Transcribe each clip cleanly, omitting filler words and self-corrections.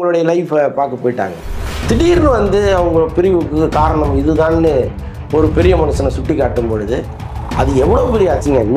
அவங்களுடைய லைஃப்பை பார்க்க போயிட்டாங்க. திடீர்னு வந்து அவங்க பிரிவுக்கு காரணம் இதுதான்னு ஒரு பெரிய மனுஷனை சுட்டி காட்டும் பொழுது அது எவ்வளோ பெரிய அசிங்கம்.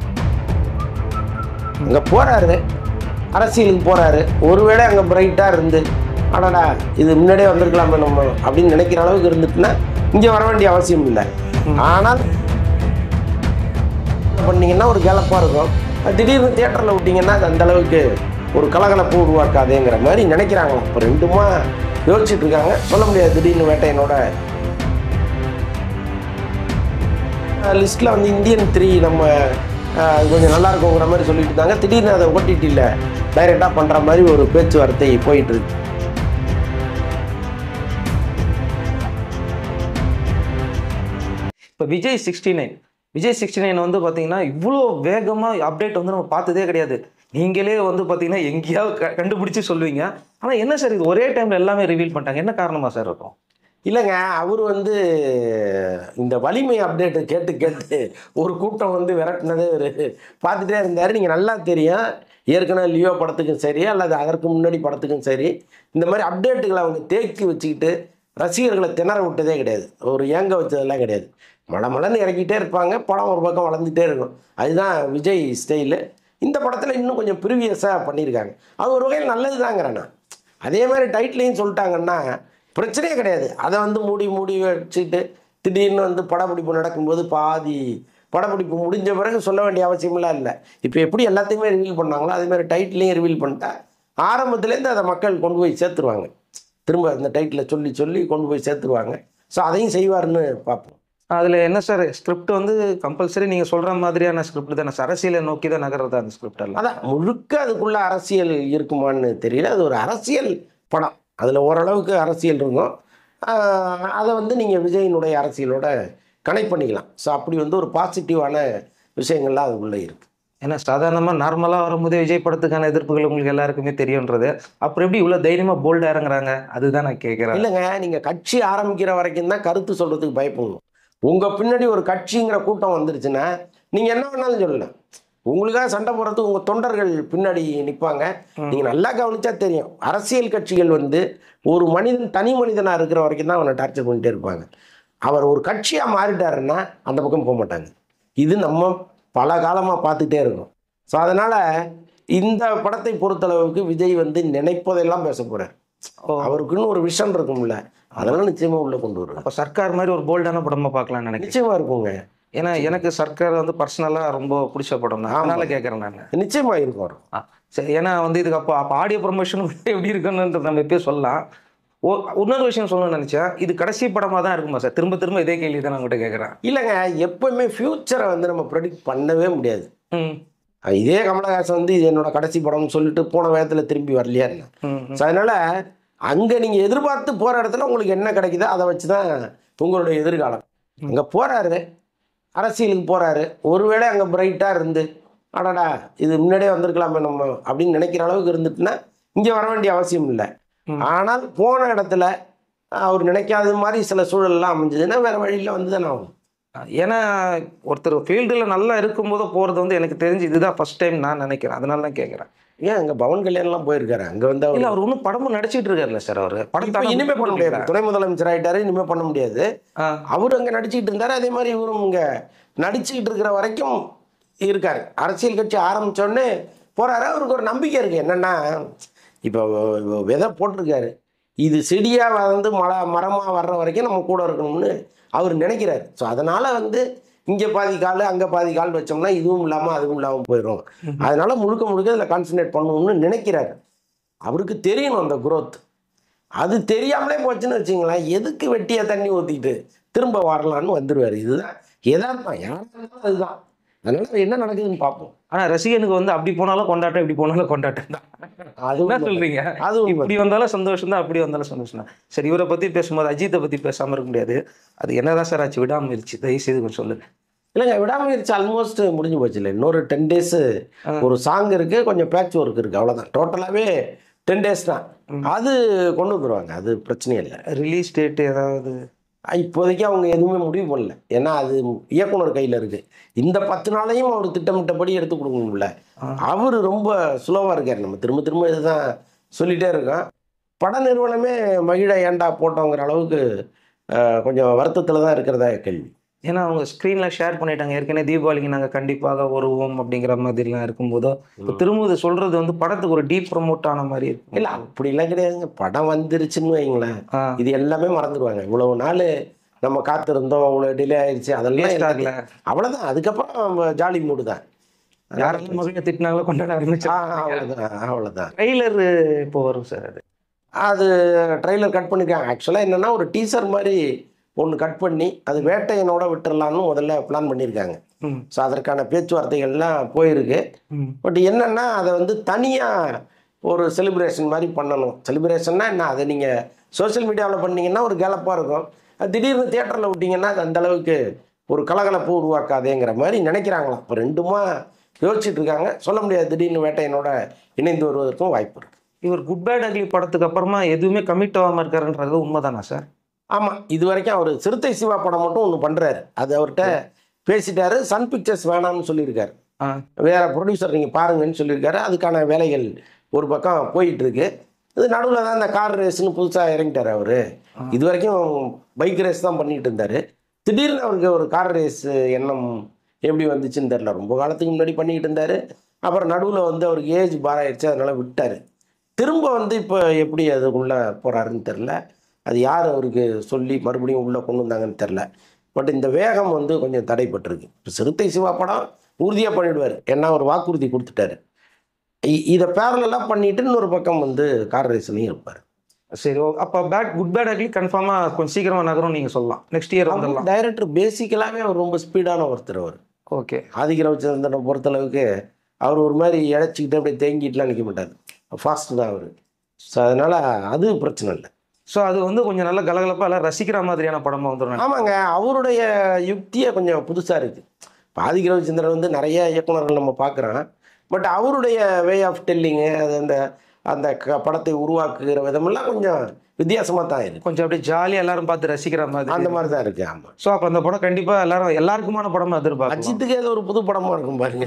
அங்கே போகிறாரு, அரசியலுக்கு போகிறாரு, ஒருவேளை அங்கே பிரைட்டாக இருந்து அடடா இது முன்னாடியே வந்திருக்கலாமே நம்ம அப்படின்னு நினைக்கிற அளவுக்கு இருந்துட்டுன்னா இங்கே வர வேண்டிய அவசியம் இல்லை. ஆனால் பண்ணிங்கன்னா ஒரு கேலப்பாக இருக்கும். திடீர்னு தியேட்டரில் விட்டிங்கன்னா அது அந்தளவுக்கு ஒரு கலகலப்பு உருவாக்காதேங்கிற மாதிரி நினைக்கிறாங்களா. இப்போ ரெண்டுமா யோசிச்சுட்டு இருக்காங்க. சொல்ல முடியாது. திடீர்னு வேட்டையனோட லிஸ்ட்டில் வந்து இந்தியன் 3 நம்ம கொஞ்சம் நல்லா இருக்குங்கிற மாதிரி சொல்லிட்டு இருந்தாங்க. திடீர்னு அதை ஓடிடியில் டைரெக்டாக பண்ணுற மாதிரி ஒரு பேச்சுவார்த்தை போயிட்டு இருக்கு. இப்போ விஜய் 69 வந்து பார்த்தீங்கன்னா இவ்வளோ வேகமாக அப்டேட் வந்து நம்ம பார்த்ததே கிடையாது. நீங்களே வந்து பார்த்தீங்கன்னா எங்கேயாவது கண்டுபிடிச்சி சொல்லுவீங்க. ஆனால் என்ன சார் இது ஒரே டைமில் எல்லாமே ரிவீல் பண்ணிட்டாங்க, என்ன காரணமாக சார் இருக்கும்? இல்லைங்க, அவர் வந்து இந்த வலிமை அப்டேட்டு கேட்டு கேட்டு ஒரு கூட்டம் வந்து விரட்டினதே ஒரு பார்த்துட்டே இருந்தார். நீங்கள் நல்லா தெரியும், ஏற்கனவே லியோ படத்துக்கும் சரி அல்லது அதற்கு முன்னாடி படத்துக்கும் சரி இந்த மாதிரி அப்டேட்டுகளை அவங்க தேக்கி வச்சுக்கிட்டு ரசிகர்களை திணற விட்டதே கிடையாது. ஒரு ஏங்க வச்சதெல்லாம் கிடையாது. மலன்னு இறக்கிட்டே இருப்பாங்க, படம் ஒரு பக்கம் வளர்ந்துட்டே இருக்கும். அதுதான் விஜய் ஸ்டைலு. இந்த படத்தில் இன்னும் கொஞ்சம் ப்ரீவியஸாக பண்ணியிருக்காங்க. அது ஒரு வகையில் நல்லது தாங்கிறேன் நான். அதே மாதிரி டைட்டிலையும் சொல்லிட்டாங்கன்னா பிரச்சனையே கிடையாது. அதை வந்து மூடி வச்சுட்டு திடீர்னு வந்து படப்பிடிப்பு நடக்கும்போது பாதி படப்பிடிப்பு முடிஞ்ச பிறகு சொல்ல வேண்டிய அவசியமெல்லாம் இல்லை. இப்போ எப்படி எல்லாத்தையுமே ரிவீல் பண்ணாங்களோ அதேமாதிரி டைட்டிலையும் ரிவீல் பண்ணிட்டா ஆரம்பத்துலேருந்து அதை மக்கள் கொண்டு போய் சேர்த்துருவாங்க. திரும்ப அந்த டைட்டிலை சொல்லி கொண்டு போய் சேர்த்துருவாங்க. ஸோ அதையும் செய்வார்னு பார்ப்போம். அதில் என்ன சார் ஸ்கிரிப்ட் வந்து கம்பல்சரி நீங்கள் சொல்கிற மாதிரியான ஸ்கிரிப்ட் தானே சார்? அரசியலை நோக்கி தான் நகர்றது அந்த ஸ்கிரிப்ட் எல்லாம். அதான் முழுக்க அதுக்குள்ளே அரசியல் இருக்குமான்னு தெரியல. அது ஒரு அரசியல் படம், அதில் ஓரளவுக்கு அரசியல் இருக்கும். அதை வந்து நீங்கள் விஜயினுடைய அரசியலோட கனெக்ட் பண்ணிக்கலாம். ஸோ அப்படி வந்து ஒரு பாசிட்டிவான விஷயங்கள்லாம் அதுக்குள்ளே இருக்குது. ஏன்னா சாதாரணமாக நார்மலாக வரும்போதே விஜய் படத்துக்கான எதிர்ப்புகள் உங்களுக்கு எல்லாருக்குமே தெரியுன்றது, அப்புறம் எப்படி இவ்வளோ தைரியமாக போல்டாக இறங்குறாங்க அதுதான் நான் கேட்குறேன். இல்லைங்க, நீங்கள் கட்சி ஆரம்பிக்கிற வரைக்கும் தான் கருத்து சொல்கிறதுக்கு பயப்படணும். உங்கள் பின்னாடி ஒரு கட்சிங்கிற கூட்டம் வந்துருச்சுன்னா நீங்கள் என்ன வேணாலும் சொல்லலாம். உங்களுக்காக சண்டை போடுறதுக்கு உங்கள் தொண்டர்கள் பின்னாடி நிற்பாங்க. நீங்கள் நல்லா கவனிச்சா தெரியும், அரசியல் கட்சிகள் வந்து ஒரு மனிதன் தனி மனிதனாக இருக்கிற வரைக்கும் தான் அவனை டார்ச்சர் பண்ணிகிட்டே இருப்பாங்க. அவர் ஒரு கட்சியாக மாறிட்டாருன்னா அந்த பக்கம் போக மாட்டாங்க. இது நம்ம பல காலமாக பார்த்துட்டே இருக்கோம். ஸோ அதனால் இந்த படத்தை பொறுத்தளவுக்கு விஜய் வந்து நினைப்பதெல்லாம் பேச போகிறார். அவருக்குன்னு ஒரு விஷன் இருக்கும்ல, அதெல்லாம் நிச்சயமாக உள்ளே கொண்டு வருவார். அப்போ சர்க்கார் மாதிரி ஒரு போல்டான படமாக பார்க்கலாம்னு நினைக்கிறேன். நிச்சயமாக இருக்குங்க. ஏன்னா எனக்கு சர்க்கார் வந்து பர்சனலாக ரொம்ப பிடிச்ச படம் தான், அதனால கேட்குறேன் நான். நிச்சயமாக இருக்கும். சரி, ஏன்னா வந்து இதுக்கு அப்போ ஆடியோ ப்ரொமோஷன் எப்படி இருக்குன்னு நம்ம எப்பயும் சொல்லலாம். இன்னொரு விஷயம் சொல்லணும்னு நினச்சேன், இது கடைசி படமாக தான் இருக்குமா சார்? திரும்ப இதே கேள்வி தான் நான் உங்கள்கிட்ட கேட்குறேன். இல்லைங்க, எப்போவுமே ஃப்யூச்சரை வந்து நம்ம ப்ரெடிக்ட் பண்ணவே முடியாது. இதே கமலஹாசன் வந்து இது என்னோட கடைசி படம்னு சொல்லிட்டு போன வேகத்தில் திரும்பி வரலையா இல்லை. ஸோ அதனால் அங்கே நீங்கள் எதிர்பார்த்து போகிற இடத்துல உங்களுக்கு என்ன கிடைக்குதோ அதை வச்சு தான் உங்களுடைய எதிர்காலம். அங்கே போகிறாரு, அரசியலுக்கு போகிறாரு, ஒருவேளை அங்கே பிரைட்டாக இருந்து அடடா இது முன்னாடியே வந்திருக்கலாமே நம்ம அப்படின்னு நினைக்கிற அளவுக்கு இருந்துட்டுன்னா இங்கே வர வேண்டிய அவசியம் இல்லை. ஆனால் போன இடத்துல அவர் நினைக்காத மாதிரி சில சூழல்லாம் அமைஞ்சதுன்னா வேறு வழியில் வந்து தானே ஆகும். ஏன்னா ஒருத்தர் ஃபீல்டில் நல்லா இருக்கும்போது போகிறது வந்து எனக்கு தெரிஞ்சு இதுதான் ஃபர்ஸ்ட் டைம் நான் நினைக்கிறேன். அதனால தான் கேட்குறேன். ஏன் அங்கே பவன் கல்யாண்லாம் போயிருக்காரு, அங்கே வந்து இல்லை அவர் ஒன்றும் படமும் நடிச்சிட்டு இருக்காருல்ல சார்? அவர் படத்தை இனிமே பண்ண முடியாது, துணை முதலமைச்சர் ஆகிட்டாரு, இனிமேல் பண்ண முடியாது. அவர் அங்கே நடிச்சுக்கிட்டு இருந்தார், அதே மாதிரி இவரும் இங்கே நடிச்சுக்கிட்டு இருக்கிற வரைக்கும் இருக்காரு. அரசியல் கட்சி ஆரம்பித்தோடனே போகிறாரு. அவருக்கு ஒரு நம்பிக்கை இருக்குது. என்னென்னா இப்போ விதை போட்டிருக்காரு, இது செடியாக வந்து மரமாக வர்ற வரைக்கும் நம்ம கூட இருக்கணும்னு அவர் நினைக்கிறார். ஸோ அதனால் வந்து இங்கே பாதி கால் அங்கே பாதி கால் வச்சோம்னா இதுவும் இல்லாமல் அதுவும் இல்லாமல் போயிடும். அதனால் முழுக்க இதில் கான்சன்ட்ரேட் பண்ணணும்னு நினைக்கிறாரு. அவருக்கு தெரியணும் அந்த குரோத். அது தெரியாமலே போச்சுன்னு வச்சுங்களேன், எதுக்கு வெட்டியை தண்ணி ஊற்றிக்கிட்டு திரும்ப வரலான்னு வந்துடுவார். இதுதான் எதார்த்தம், யாரும் அதுதான். அதனால் என்ன நடக்குதுன்னு பார்ப்போம். ஆனால் ரசிகனுக்கு வந்து அப்படி போனாலும் கொண்டாட்டம், இப்படி போனாலும் கொண்டாட்டம் தான். அது என்ன சொல்கிறீங்க? அது இப்படி வந்தாலும் சந்தோஷம் தான், அப்படி வந்தாலும் சந்தோஷம் தான். சரி, இவரை பற்றி பேசும்போது அஜித்தை பற்றி பேசாமல் இருக்க முடியாது. அது என்னதான் சார் ஆச்சு? விடாமுயற்சி தயவுசெய்து கொஞ்சம் சொல்லுங்க. இல்லைங்க, விடாமுயற்சி ஆல்மோஸ்ட் முடிஞ்சு போச்சு. இல்லை, இன்னொரு 10 days ஒரு சாங் இருக்குது, கொஞ்சம் பேட்ச் ஒர்க் இருக்குது, அவ்வளோதான். டோட்டலாகவே 10 days தான். அது கொண்டு வந்துடுவாங்க, அது பிரச்சனையே இல்லை. ரிலீஸ் டேட் ஏதாவது இப்போதைக்கு அவங்க எதுவுமே முடிவு பண்ணல. ஏன்னா அது இயக்குனர் கையில் இருக்குது. இந்த 10 நாளையும் அவர் திட்டமிட்டபடி எடுத்து கொடுக்கணும்ல. அவர் ரொம்ப ஸ்லோவாக இருக்கார். நம்ம திரும்ப இதுதான் சொல்லிகிட்டே இருக்கோம். பட நிறுவனமே மகிழ ஏண்டா போட்டோங்கிற அளவுக்கு கொஞ்சம் வருத்தத்தில் தான் இருக்கிறதா கேள்வி. ஏன்னா அவங்க ஸ்க்ரீனில் ஷேர் பண்ணிட்டாங்க ஏற்கனவே தீபாவளிக்கு நாங்கள் கண்டிப்பாக வருவோம் அப்படிங்கிற மாதிரிலாம் இருக்கும்போதோ இப்போ திரும்ப இது சொல்கிறது வந்து படத்துக்கு ஒரு டீப் ப்ரமோட் ஆன மாதிரி இருக்கும். இல்லை அப்படிலாம் கிடையாதுங்க. படம் வந்துருச்சுன்னு வைங்களேன், இது எல்லாமே மறந்துடுவாங்க. இவ்வளவு நாள் நம்ம காத்திருந்தோம், இவ்வளோ டிலே ஆயிடுச்சு, அதெல்லாம் ஆகல, அவ்வளோதான். அதுக்கப்புறம் ஜாலி மூடு தான். யாரெல்லாம் மகிழ திட்டினாங்களோ கொண்டாட ஆரம்பிச்சா அவ்வளோதான் அவ்வளோதான். ட்ரெய்லர் இப்போ வரும் சார். அது ட்ரெய்லர் கட் பண்ணியிருக்காங்க. ஆக்சுவலாக என்னென்னா ஒரு டீசர் மாதிரி ஒன்று கட் பண்ணி அது வேட்டையனோட விட்டுறலான்னு முதல்ல பிளான் பண்ணியிருக்காங்க. ஸோ அதற்கான பேச்சுவார்த்தைகள்லாம் போயிருக்கு. பட் என்னென்னா அதை வந்து தனியாக ஒரு செலிப்ரேஷன் மாதிரி பண்ணணும். செலிப்ரேஷன்னா என்ன, அதை நீங்கள் சோஷியல் மீடியாவில் பண்ணிங்கன்னா ஒரு கேலப்பாக இருக்கும். அது திடீர்னு தியேட்டரில் விட்டிங்கன்னா அது அந்தளவுக்கு ஒரு கலகலப்பு உருவாக்காதேங்கிற மாதிரி நினைக்கிறாங்களாம். இப்போ ரெண்டுமா யோசிச்சுட்டு இருக்காங்க. சொல்ல முடியாது, திடீர்னு வேட்டையனோட இணைந்து வருவதற்கும் வாய்ப்பு இருக்குது. இவர் குட் பேட் அக்லி படத்துக்கு அப்புறமா எதுவுமே கமிட் ஆகாமல் இருக்காருன்றது உண்மைதானா சார்? ஆமாம், இது வரைக்கும் அவர் சிறுத்தை சிவா படம் மட்டும் ஒன்று பண்ணுறாரு. அது அவர்கிட்ட பேசிட்டாரு. சன் பிக்சர்ஸ் வேணாம்னு சொல்லியிருக்காரு. வேற ப்ரொடியூசர் நீங்கள் பாருங்கன்னு சொல்லியிருக்காரு. அதுக்கான வேலைகள் ஒரு பக்கம் போயிட்டு இருக்கு. இது நடுவில் தான் இந்த கார் ரேஸ்ன்னு புதுசாக இறங்கிட்டார் அவர். இது வரைக்கும் பைக் ரேஸ் தான் பண்ணிட்டு இருந்தார். திடீர்னு அவருக்கு ஒரு கார் ரேஸ் எண்ணம் எப்படி வந்துச்சுன்னு தெரில. ரொம்ப காலத்துக்கு முன்னாடி பண்ணிக்கிட்டு இருந்தார். அப்புறம் நடுவில் வந்து அவருக்கு ஏஜ் பாராயிடுச்சு, அதனால் விட்டார். திரும்ப வந்து இப்போ எப்படி அதுக்குள்ளே போகிறாருன்னு தெரில. அது யார் அவருக்கு சொல்லி மறுபடியும் உள்ளே கொண்டு வந்தாங்கன்னு தெரில. பட் இந்த வேகம் வந்து கொஞ்சம் தடைப்பட்டிருக்கு. இப்போ சிறுத்தை சிவா படம் உறுதியாக பண்ணிவிடுவார், ஏன்னா ஒரு வாக்குறுதி கொடுத்துட்டாரு. இதை பேரலாக பண்ணிட்டு இன்னொரு பக்கம் வந்து கார் ரேஸ்லையும் இருப்பார். சரி, அப்போ குட் பேட் அக்லி கன்ஃபார்மாக கொஞ்சம் சீக்கிரமாக நகரும் நீங்கள் சொல்லலாம். நெக்ஸ்ட் இயர் வந்துடலாம். டைரக்டர் பேசிக்கலாகவே அவர் ரொம்ப ஸ்பீடான ஒருத்தர். அவர் ஓகே, ஆதிக்க ரவிச்சந்திரனை பொறுத்தளவுக்கு அவர் ஒரு மாதிரி இழைச்சிக்கிட்டு அப்படியே தேங்கிட்டுலாம் நிற்க மாட்டார். ஃபாஸ்ட் தான் அவர். ஸோ அதனால் அது பிரச்சனை இல்லை. ஸோ அது வந்து கொஞ்சம் நல்ல கலகலப்பாக எல்லாம் ரசிக்கிற மாதிரியான படமாக வந்துடும். ஆமாங்க, அவருடைய யுக்தியே கொஞ்சம் புதுசாக இருக்குது. இப்போ ஆதிக்க ரவிச்சந்திரன் வந்து நிறைய இயக்குநர்கள் நம்ம பார்க்குறோம். பட் அவருடைய வே ஆஃப் டெல்லிங்கு, அது அந்த அந்த படத்தை உருவாக்குகிற விதமெல்லாம் கொஞ்சம் வித்தியாசமாக தான் இருக்குது. கொஞ்சம் அப்படியே ஜாலியாக எல்லாரும் பார்த்து ரசிக்கிற மாதிரி அந்த மாதிரி தான் இருக்குது. ஆமாம். ஸோ அப்போ அந்த படம் கண்டிப்பாக எல்லாருக்குமான படமாக எதிர்பார்க்கும். அஜித்துக்கு ஏதோ ஒரு புது படமாக இருக்கும் பாருங்க.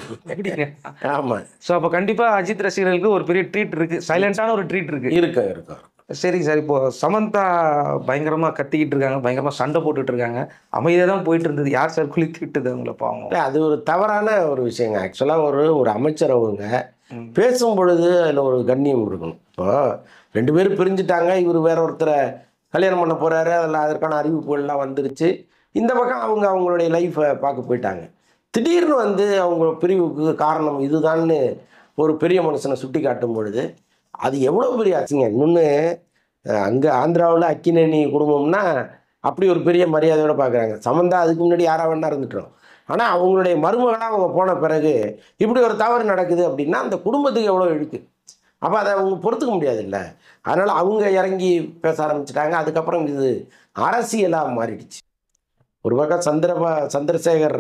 ஆமாம். ஸோ அப்போ கண்டிப்பாக அஜித் ரசிகர்களுக்கு ஒரு பெரிய ட்ரீட் இருக்குது, சைலண்டான ஒரு ட்ரீட் இருக்குது. இருக்கும். சரிங்க சார், இப்போ சமந்தா பயங்கரமாக கத்திக்கிட்டு இருக்காங்க, பயங்கரமாக சண்டை போட்டுட்டு இருக்காங்க. அமைதியாக தான் போயிட்டு இருந்தது. யார் சார் குளித்து விட்டது அவங்கள? பாவம். அது ஒரு தவறான ஒரு விஷயங்க. ஆக்சுவலாக ஒரு அமைச்சர் அவங்க பேசும் பொழுது அதில் ஒரு கண்ணியம் இருக்கணும். இப்போ 2 பேரும் பிரிஞ்சுட்டாங்க, இவர் வேற ஒருத்தரை கல்யாணம் பண்ண போகிறாரு, அதில் அதற்கான அறிவிப்புகள்லாம் வந்துருச்சு. இந்த பக்கம் அவங்களுடைய லைஃப்பை பார்க்க போயிட்டாங்க. திடீர்னு வந்து அவங்க பிரிவுக்கு காரணம் இதுதான்னு ஒரு பெரிய மனுஷனை சுட்டி காட்டும் பொழுது அது எவ்வளோ பெரிய ஆச்சுங்க. இன்னொன்று அங்கே ஆந்திராவில் அக்கினேனி குடும்பம்னா அப்படி ஒரு பெரிய மரியாதையோடு பார்க்குறாங்க. சமந்தா அதுக்கு முன்னாடி யாராக வேணா இருந்துட்டோம். ஆனால் அவங்களுடைய மருமகளாக அவங்க போன பிறகு இப்படி ஒரு தவறு நடக்குது அப்படின்னா அந்த குடும்பத்துக்கு எவ்வளோ இழுக்கு. அப்போ அதை அவங்க பொறுத்துக்க முடியாது இல்லை. அதனால் அவங்க இறங்கி பேச ஆரம்பிச்சிட்டாங்க. அதுக்கப்புறம் இது அரசியலாக மாறிடுச்சு. ஒரு பக்கம் சந்திரசேகர்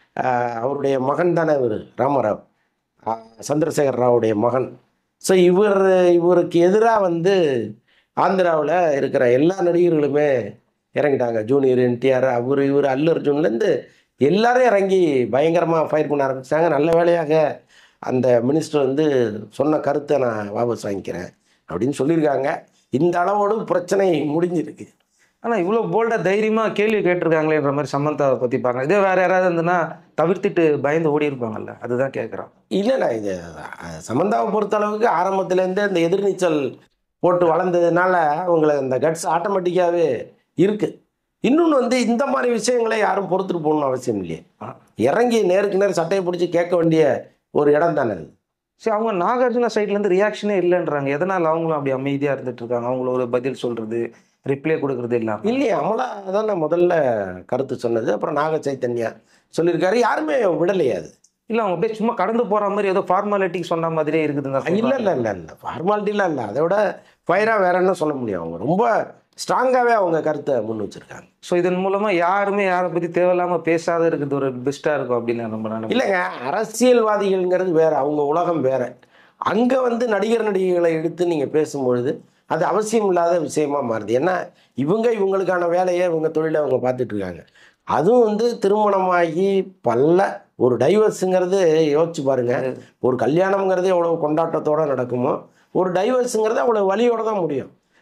அவருடைய மகன் தானே இவர், ராமராவ், சந்திரசேகர் ராவுடைய மகன். ஸோ இவருக்கு எதிராக வந்து ஆந்திராவில் இருக்கிற எல்லா நடிகர்களுமே இறங்கிட்டாங்க. ஜூனியர் என்டிஆர், இவர் அல்லு அர்ஜுன்லேருந்து எல்லாரும் இறங்கி பயங்கரமாக ஃபயர் பண்ண ஆரம்பிச்சிட்டாங்க. நல்ல வேலையாக அந்த மினிஸ்டர் வந்து சொன்ன கருத்தை நான் வாபஸ் வாங்கிக்கிறேன் அப்படின்னு சொல்லியிருக்காங்க. இந்த அளவோடு பிரச்சனை முடிஞ்சிருக்கு. ஆனால் இவ்வளோ போல்டாக தைரியமாக கேள்வி கேட்டிருக்காங்களேன்ற மாதிரி சமந்தாவை பற்றி பார்க்கலாம். இதே வேறு யாராவது இருந்துன்னா தவிர்த்துட்டு பயந்து ஓடி இருப்பாங்கல்ல, அதுதான் கேட்குறான். இல்லைண்ணா, இது சமந்தாவை பொறுத்தளவுக்கு ஆரம்பத்துலேருந்தே இந்த எதிர்நீச்சல் போட்டு வளர்ந்ததுனால அவங்களை இந்த கட்ஸ் ஆட்டோமேட்டிக்காகவே இருக்குது. இன்னொன்று வந்து இந்த மாதிரி விஷயங்களை யாரும் பொறுத்துட்டு போகணும்னு அவசியம் இல்லையே. இறங்கி நேருக்கு நேர் சட்டையை பிடிச்சி கேட்க வேண்டிய ஒரு இடம் தானே அது. சரி, அவங்க நாகார்ஜுனா சைட்லேருந்து ரியாக்ஷனே இல்லைன்றாங்க. எதனால் அவங்களும் அப்படி அமைதியாக இருந்துட்டு இருக்காங்க? அவங்கள ஒரு பதில் சொல்கிறது, ரிப்ளை கொடுக்குறது இல்லாமல். இல்லையே, அமலா தான் நான் முதல்ல கருத்து சொன்னது. அப்புறம் நாக சைத்தன்யா சொல்லியிருக்காரு. யாருமே விடலையே. அது இல்லை, அவங்க அப்படியே சும்மா கடந்து போகிற மாதிரி ஏதோ ஃபார்மாலிட்டி சொன்ன மாதிரியே இருக்குதுங்க. இல்லை ஃபார்மாலிட்டிலாம் இல்லை. அதை விட ஃபயராக வேற என்ன சொல்ல முடியும். அவங்க ரொம்ப ஸ்ட்ராங்காகவே அவங்க கருத்தை முன் வச்சுருக்காங்க. ஸோ இதன் மூலமாக யாருமே யாரை பற்றி தேவையில்லாமல் பேசாத இருக்குது ஒரு பெஸ்ட்டாக இருக்கும் அப்படின்னு ரொம்ப நான் இல்லைங்க. அரசியல்வாதிகள்ங்கிறது வேறு, அவங்க உலகம் வேறு. அங்கே வந்து நடிகர்களை எடுத்து நீங்கள் பேசும்பொழுது அது அவசியம் இல்லாத விஷயமா மாறுது. ஏன்னா இவங்களுக்கான வேலையை தொழிலை அவங்க பார்த்துட்டு இருக்காங்க. அதுவும் வந்து திருமணமாகி ஒரு டைவர்ஸுங்கிறது யோசிச்சு பாருங்க. ஒரு கல்யாணம்ங்கிறது எவ்வளோ கொண்டாட்டத்தோடு நடக்குமோ, ஒரு டைவர்ஸுங்கிறது அவ்வளோ வலியோடு தான் முடியும்.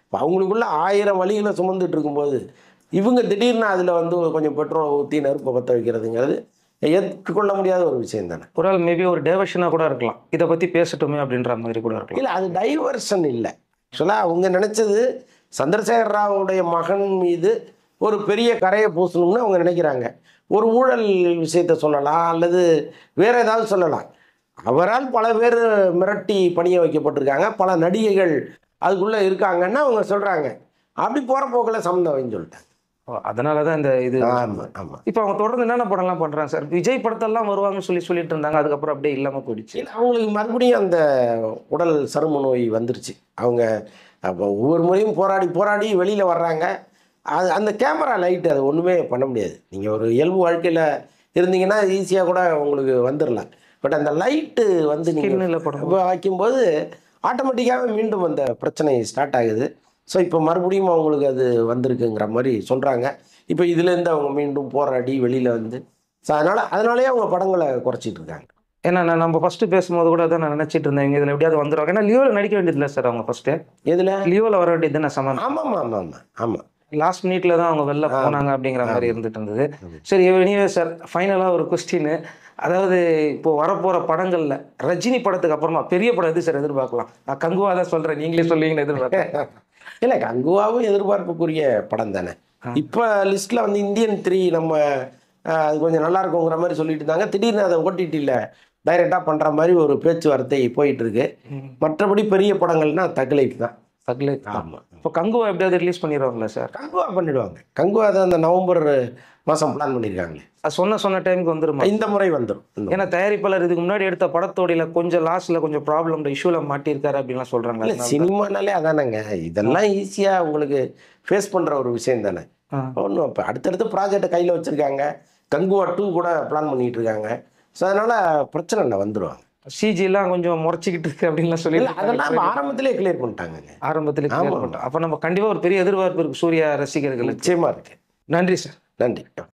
அவங்களுக்குள்ள 1000 வழிகளை சுமந்துட்டு இருக்கும்போது இவங்க திடீர்னு அதில் வந்து கொஞ்சம் பெட்ரோல் ஊற்றி நெருப்பை பற்ற வைக்கிறதுங்கிறது ஏற்றுக்கொள்ள முடியாத ஒரு விஷயம் தானே. ஒரு ஆள் மேபி ஒரு டைவர்ஷனாக கூட இருக்கலாம், இதை பற்றி பேசட்டுமே அப்படின்ற மாதிரி கூட இருக்கலாம். இல்லை, அது டைவர்ஷன் இல்லை. ஆக்சுவலாக அவங்க நினச்சது சந்திரசேகர ராவுடைய மகன் மீது ஒரு பெரிய கரையை பூசணும்னு அவங்க நினைக்கிறாங்க. ஒரு ஊழல் விஷயத்த சொல்லலாம், அல்லது வேற ஏதாவது சொல்லலாம். அவரால் பல பேர் மிரட்டி பணிய வைக்கப்பட்டிருக்காங்க, பல நடிகைகள் அதுக்குள்ளே இருக்காங்கன்னு அவங்க சொல்கிறாங்க. அப்படி போகிற போக்கில் சம்மந்தம் வைன்னு சொல்லிட்டாங்க. அதனால தான் இந்த இது. ஆமாம் ஆமாம். இப்போ அவங்க தொடர்ந்து என்னென்ன படம்லாம் பண்ணுறாங்க சார்? விஜய் படத்தெல்லாம் வருவாங்கன்னு சொல்லிட்டு இருந்தாங்க, அதுக்கப்புறம் அப்படியே இல்லாமல் போயிடுச்சு. இல்லை, அவங்களுக்கு மறுபடியும் அந்த உடல் சரும நோய் வந்துருச்சு. அவங்க அப்போ ஒவ்வொரு முறையும் போராடி போராடி வெளியில் வர்றாங்க. அது அந்த கேமரா லைட்டு அது ஒன்றுமே பண்ண முடியாது. நீங்கள் ஒரு இயல்பு வாழ்க்கையில் இருந்தீங்கன்னா ஈஸியாக கூட உங்களுக்கு வந்துடலாம். பட் அந்த லைட்டு வந்து நீங்கள் வைக்கும்போது ஆட்டோமேட்டிக்காகவே மீண்டும் அந்த பிரச்சனை ஸ்டார்ட் ஆகுது. ஸோ இப்போ மறுபடியும் அவங்களுக்கு அது வந்திருக்குங்கிற மாதிரி சொல்கிறாங்க. இப்போ இதுலேருந்து அவங்க மீண்டும் போராடி வெளியில் வந்து ஸோ அதனாலேயே அவங்க படங்களை குறைச்சிட்டு இருக்காங்க. ஏன்னா நம்ம ஃபஸ்ட்டு பேசும்போது கூட தான் நான் நினச்சிட்டு இருந்தேன், இவங்க இதில் எப்படியாவது வந்துடுவாங்க. ஏன்னா லியோவில் நடிக்க வேண்டியதில்லை சார் அவங்க ஃபஸ்ட்டு. எதில்? லியோவில் வர வேண்டியது தானே சமம். ஆமாம் ஆமாம் ஆமாம் ஆமாம். லாஸ்ட் மினிட்ல தான் அவங்க வெளில போனாங்க அப்படிங்கிற மாதிரி இருந்துட்டு இருந்தது. சரி, எனிவே சார், ஃபைனலாக ஒரு கொஸ்டின். அதாவது இப்போ வரப்போகிற படங்களில் ரஜினி படத்துக்கு அப்புறமா பெரிய படம் எது சார் எதிர்பார்க்கலாம்? நான் கங்குவா தான் சொல்கிறேன், நீங்களே சொல்லுவீங்கன்னு எதிர்பார்க்கேன். இல்லை, கங்குவாவும் எதிர்பார்ப்புக்குரிய படம் தானே. இப்போ லிஸ்ட்டில் வந்து இந்தியன் 3 நம்ம அது கொஞ்சம் நல்லா இருக்குங்கிற மாதிரி சொல்லிட்டு இருந்தாங்க. திடீர்னு அதை ஓடிடியில் டைரெக்டாக பண்ணுற மாதிரி ஒரு பேச்சுவார்த்தை போயிட்டு இருக்கு. மற்றபடி பெரிய படங்கள்னா தக்லைஃப் தான். தக்லைஃப். ஆமாம். இப்போ கங்குவா எப்படியாவது ரிலீஸ் பண்ணிடுவாங்களா சார்? கங்குவா பண்ணிடுவாங்க. கங்குவா தான் அந்த நவம்பர் மாதம் பிளான் பண்ணியிருக்காங்க. அது சொன்ன டைமுக்கு வந்துடும். இந்த முறை வந்துடும். ஏன்னா தயாரிப்பாளர் இதுக்கு முன்னாடி எடுத்த படத்தோடையில கொஞ்சம் லாஸ்ட்ல கொஞ்சம் ப்ராப்ளம் இஷ்யூல மாட்டியிருக்காரு அப்படின்லாம் சொல்றாங்க. இல்லை, சினிமானாலே அதானங்க. இதெல்லாம் ஈஸியாக உங்களுக்கு ஃபேஸ் பண்ணுற ஒரு விஷயம் தானே. ஒன்றும் இப்போ அடுத்தடுத்து ப்ராஜெக்டை கையில் வச்சுருக்காங்க. கங்குவா 2 கூட பிளான் பண்ணிட்டு இருக்காங்க. ஸோ அதனால் பிரச்சனை இல்லை, வந்துடுவாங்க. சிஜிலாம் கொஞ்சம் முறைச்சிக்கிட்டு இருக்கு அப்படின்லாம் சொல்லி அதெல்லாம் ஆரம்பத்திலே கிளியர் பண்ணிட்டாங்க. ஆரம்பத்திலே கிளியர் பண்ணிட்டோம். அப்போ நம்ம கண்டிப்பாக ஒரு பெரிய எதிர்பார்ப்பு இருக்கு சூர்யா ரசிகர்கள். நிச்சயமாக இருக்கு. நன்றி சார். நன்றி.